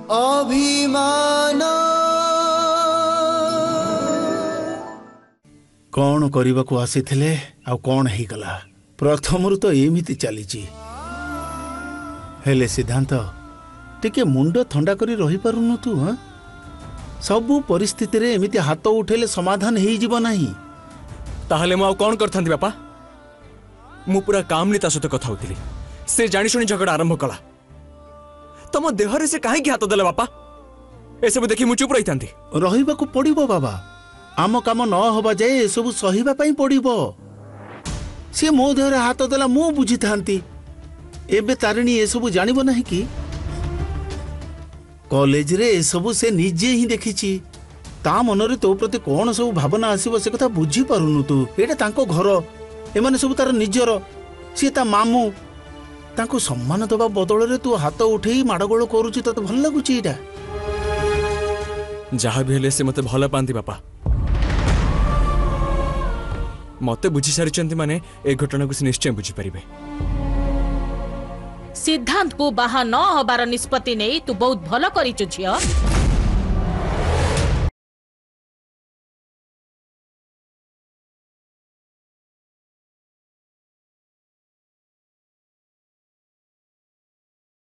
अभिमान कौन करने को आसी आ कौन ही गला प्रथम तो एमती चली हेले सिद्धांत टिके मुंड थंडा करी रही पारुनु तू हाँ सबू परिस्थिति रे एमिति हाथ उठेले समाधान ही जीव नाही ताहले मु कौन करथांती बापा मु पूरा कामली ता सहित कथा होतिली से जानी सुनी झगड़ा आरंभ कला तम देहरे से काहे हाथ देले बापा ए सब देखि मु चुप रहिथांती रहिबा को पड़िबो बाबा आम काम न होबा जाए ए सब सहिबा पई पड़िबो से मो देहरे हाथ देला मु बुझी थांती एबे तारिणी ए सब जानिबो नाही कि कॉलेज रे ए सब से निजे ही देखिछि ता मनरे तो प्रति कौन सब भावना आसीबो से कथा बुझी पारुनु तू एटा तांको घर एमाने सब तार निजर सी ता मामू तांको सम्मान दबा बदल रे तू हाथ उठेई माडगोळ करूछि तते भल लागुछि एटा जहा भी हेले से मते भल पांती बापा मते बुझी सारिचंती माने ए घटना को से निश्चय बुझी परिबे सिद्धांत को बाहा न हबार निष्पत्ति नहीं तू बहुत भल करिछु झियो।